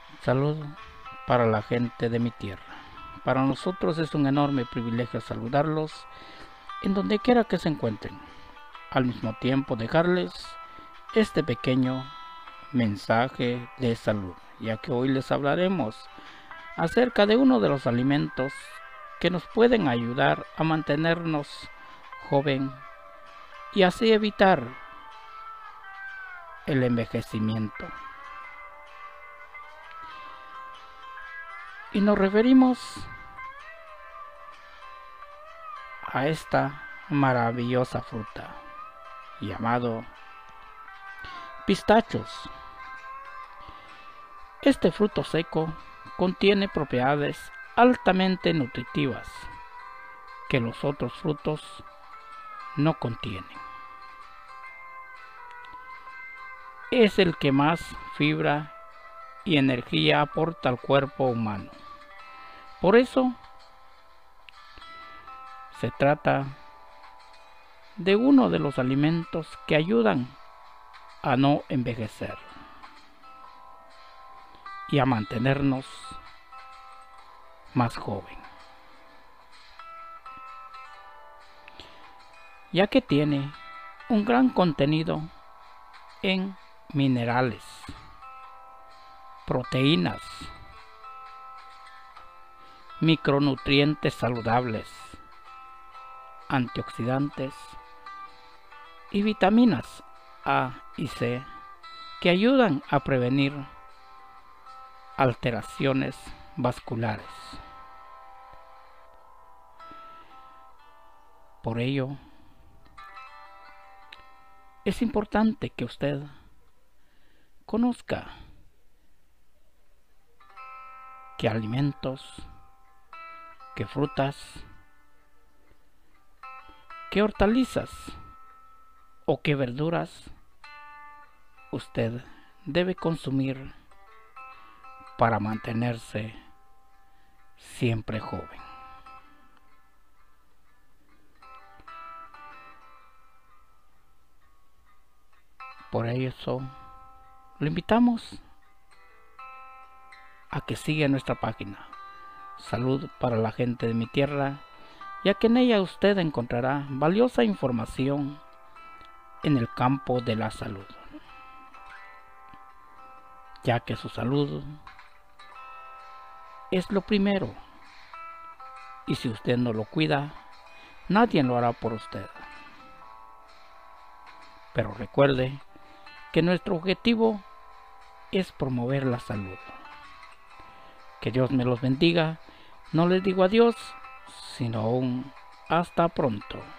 Saludo para la gente de mi tierra. Para nosotros es un enorme privilegio saludarlos en donde quiera que se encuentren. Al mismo tiempo dejarles este pequeño mensaje de salud, ya que hoy les hablaremos acerca de uno de los alimentos que nos pueden ayudar a mantenernos joven y así evitar el envejecimiento. Y nos referimos a esta maravillosa fruta llamado pistachos. Este fruto seco contiene propiedades altamente nutritivas que los otros frutos no contienen. Es el que más fibra y energía aporta al cuerpo humano. Por eso se trata de uno de los alimentos que ayudan a no envejecer y a mantenernos más joven, ya que tiene un gran contenido en minerales, proteínas, micronutrientes saludables, antioxidantes y vitaminas A y C que ayudan a prevenir alteraciones vasculares. Por ello, es importante que usted conozca qué alimentos, qué frutas, qué hortalizas o qué verduras usted debe consumir para mantenerse siempre joven. Por eso lo invitamos a que siga nuestra página Salud para la gente de mi tierra, ya que en ella usted encontrará valiosa información en el campo de la salud, ya que su salud es lo primero y si usted no lo cuida, nadie lo hará por usted. Pero recuerde que nuestro objetivo es promover la salud. Que Dios me los bendiga. No les digo adiós, sino un hasta pronto.